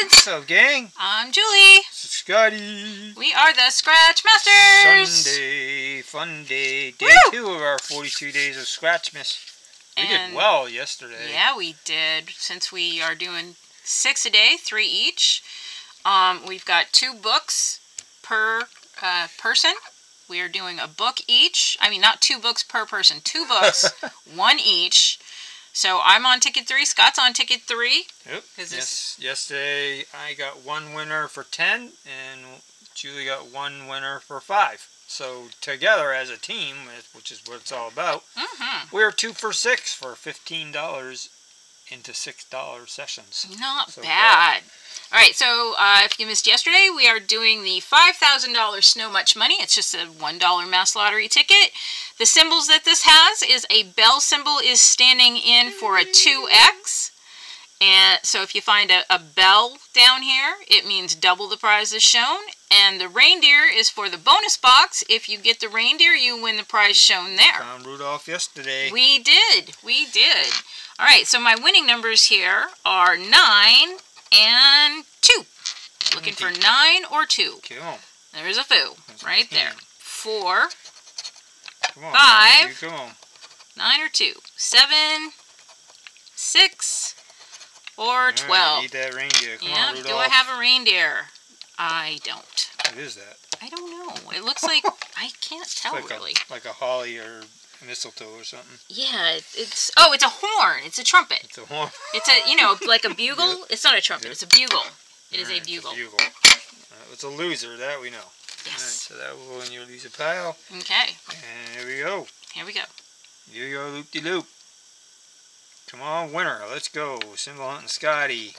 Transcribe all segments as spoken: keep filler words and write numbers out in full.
kids! What's up, gang? I'm Julie. This is Scotty. We are the Scratch Masters. Sunday, fun day. Day Woo! two of our forty-two days of Scratchmas. We And did well yesterday. Yeah, we did. Since we are doing six a day, three each. Um, we've got two books per uh, person. We are doing a book each. I mean, not two books per person. Two books, one each. So I'm on ticket three. Scott's on ticket three. Yep. Yes. Yes. Yesterday I got one winner for ten, and Julie got one winner for five. So together as a team, which is what it's all about, Mm-hmm. we're two for six for fifteen dollars into six dollar sessions. Not So bad. All right, so uh, if you missed yesterday, we are doing the five thousand dollar Snow Much Money. It's just a one dollar mass lottery ticket. The symbols that this has is a bell symbol is standing in for a two X. And so if you find a, a bell down here, it means double the prize is shown. And the reindeer is for the bonus box. If you get the reindeer, you win the prize shown there. Found Rudolph yesterday. We did. We did. All right, so my winning numbers here are nine and two. Looking for nine or two. Come on. There's a foo That's right ten. there. Four, Come on. Five. Matthew, Come on. nine or two, seven, six, or All right, twelve. Need that reindeer. Come on, Yeah. Rudolph. Do I have a reindeer? I don't. What is that? I don't know. It looks like I can't tell like really. A, like a holly or mistletoe or something. Yeah, it, it's oh, it's a horn. It's a trumpet. It's a horn. It's a you know like a bugle. Yep. It's not a trumpet. Yep. It's a bugle. It is Alright, a bugle. It's a bugle. Uh, it's a loser, that we know. Alright, Yes. so that will go in your loser pile. Okay. And here we go. Here we go. Here you go, loop-de-loop. Come on, winner. Let's go. Symbol hunting Scotty.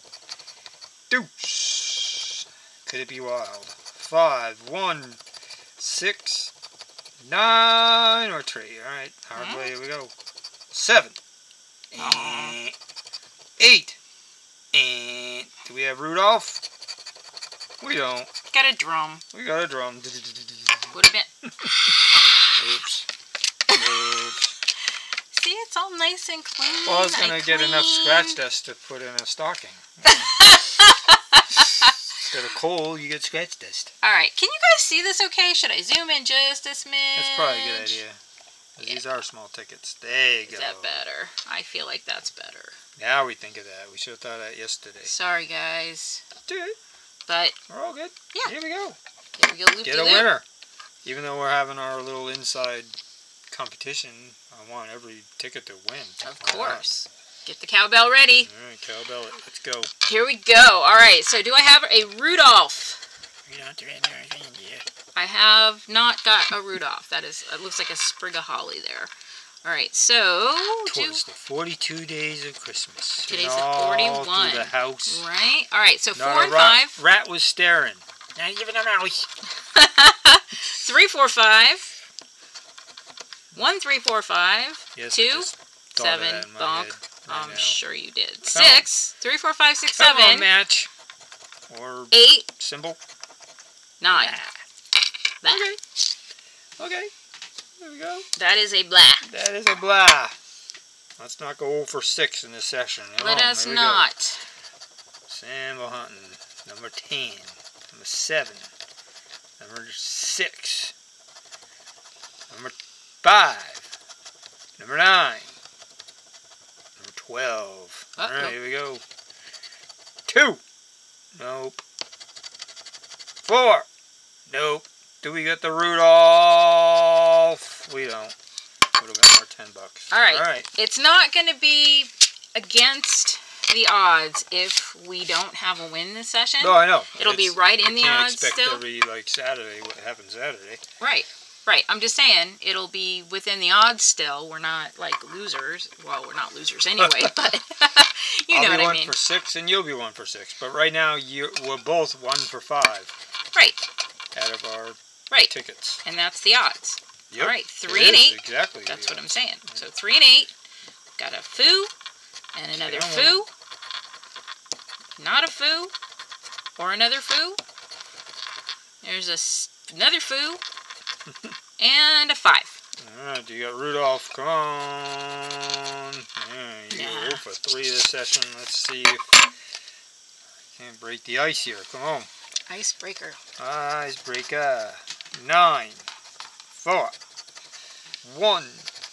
Deuce. Could it be wild? Five, one, six, nine, or three. Alright, hard Hmm? way. Here we go. Seven. Aw. And eight. And do we have Rudolph? We don't. Got a drum. We got a drum. Would have been. Oops. Oops. See, it's all nice and clean. Well, I was going I to get enough cleaned. scratch dust to put in a stocking. Instead of coal, you get scratch dust. All right. Can you guys see this okay? Should I zoom in just a smidge? That's probably a good idea. 'Cause Yeah. These are small tickets. There you Is go. that better? I feel like that's better. Now we think of that. We should have thought of that yesterday. Sorry, guys. Dude, But we're all good. Yeah. Here we go. here we go. Loop Get a winner. Even though we're having our little inside competition, I want every ticket to win. Of Why not? course. Get the cowbell ready. All right, cowbell it. Let's go. Here we go. All right. So do I have a Rudolph? We don't do anything yet. I have not got a Rudolph. That is, it looks like a sprig of holly there. All right. So do, Twas the forty-two days of Christmas. Today's And the all forty-one. through the house. right. All right. So Not four a and rat, five. Rat was staring. Not even a mouse. Three, four, five. One, three, four, five. Yes, I Two, just thought of seven, that in my bonk. head right I'm now. sure you did. Six, three, four, five, six, Come on, seven, match. Or eight, symbol. nine. Blah. Okay. Okay. There we go. That is a blah. That is a blah. Let's not go zero for six in this session. Come Let on, us there we go. not. Symbol hunting. Number ten. Number seven. Number six. Number five. Number nine. Number twelve. Uh-oh. Alright, here we go. Two. Nope. Four. Nope. Do we get the Rudolph? We don't. Would have been our ten bucks. All right. Alright. It's not going to be against the odds if we don't have a win this session. No, I know. It'll be It's- right in you the can't odds expect still. every, like, Saturday, what happened Saturday. Right. Right. I'm just saying it'll be within the odds still. We're not like losers. Well, we're not losers anyway, but you I'll know be what I one mean. for six, and you'll be one for six. But right now, you we're both one for five Right. out of our Right. tickets. And that's the odds. Yep. All right. It Three and is eight. Exactly. That's the what I'm odds. saying. So three and eight. Got a foo and another Come on. foo. Not a foo or another foo. There's a s another foo and a five. Alright, you got Rudolph. Come on. Yeah, you Nah. go for three this session. Let's see if Can't break the ice here. Come on. Icebreaker. Icebreaker. Nine. Four. One.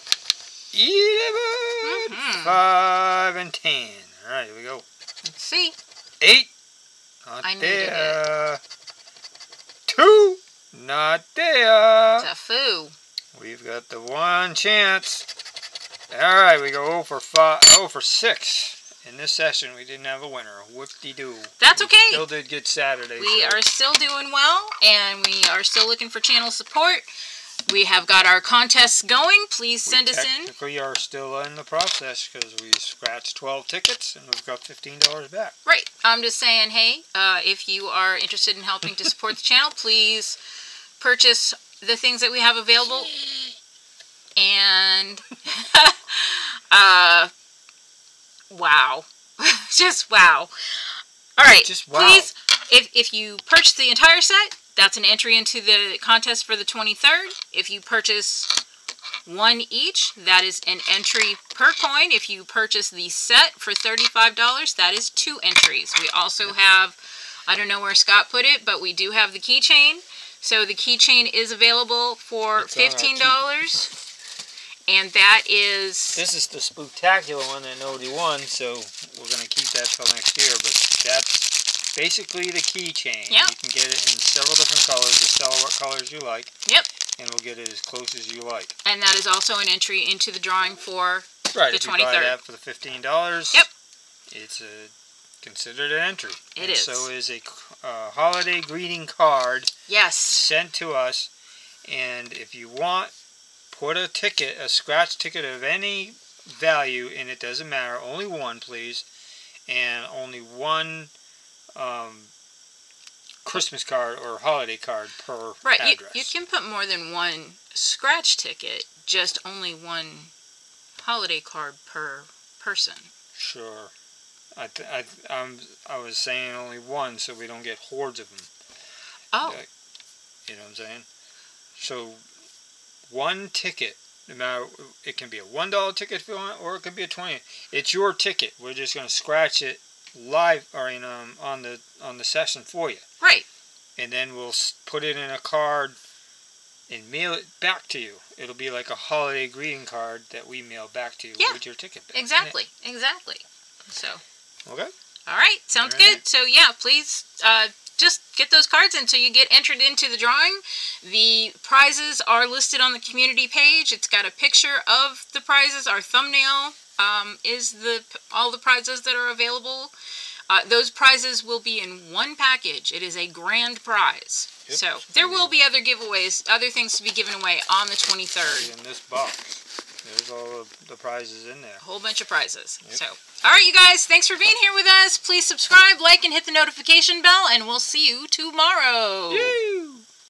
Eleven. Mm-hmm. Five and ten. Alright, here we go. Let's see. Eight. Not I needed there. Two. Not there. Tofu. We've got the one chance. Alright, we go oh for five, oh for six. In this session, we didn't have a winner. Whoop-de-doo. That's okay. We still did get Saturday. We so. are still doing well, and we are still looking for channel support. We have got our contests going. Please send we us in. technically are still in the process because we scratched twelve tickets and we've got fifteen dollars back. Right. I'm just saying, hey, uh, if you are interested in helping to support the channel, please purchase the things that we have available. And, uh, wow. Just wow. All right. Just wow. Please, if, if you purchase the entire set, that's an entry into the contest for the twenty-third. If you purchase one each, that is an entry per coin. If you purchase the set for thirty-five dollars, that is two entries. We also have, I don't know where Scott put it, but we do have the keychain. So the keychain is available for fifteen dollars. And that is... This is the Spooktacular one that nobody won, so we're going to keep that till next year. But that's basically the keychain. Yep. You can get it in several different colors. Just tell what colors you like. Yep. And we'll get it as close as you like. And that is also an entry into the drawing for right, the if twenty-third. You buy that for the fifteen dollars, yep. It's a, considered an entry. It and is. So is a uh, holiday greeting card yes. sent to us. And if you want, put a ticket, a scratch ticket of any value, and it doesn't matter, only one, please, and only one um, Christmas card or holiday card per right. address. You, you can put more than one scratch ticket, just only one holiday card per person. Sure. I, th I, I'm, I was saying only one, so we don't get hordes of them. Oh. Uh, you know what I'm saying? So, one ticket, no matter, it can be a one dollar ticket if you want, or it can be a twenty. It's your ticket. We're just going to scratch it live, or in, um, on the on the session for you. Right. And then we'll put it in a card and mail it back to you. It'll be like a holiday greeting card that we mail back to you yeah. with your ticket back. Exactly. Exactly. So. Okay. All right. Sounds All right. good. So yeah, please uh, just get those cards in so you get entered into the drawing. The prizes are listed on the community page. It's got a picture of the prizes. Our thumbnail um, is the all the prizes that are available. Uh, those prizes will be in one package. It is a grand prize. Yep. So there will be other giveaways, other things to be given away on the twenty-third. In this box. There's all of the prizes in there. A whole bunch of prizes. Yep. So, all right, you guys, thanks for being here with us. Please subscribe, like, and hit the notification bell, and we'll see you tomorrow. Woo!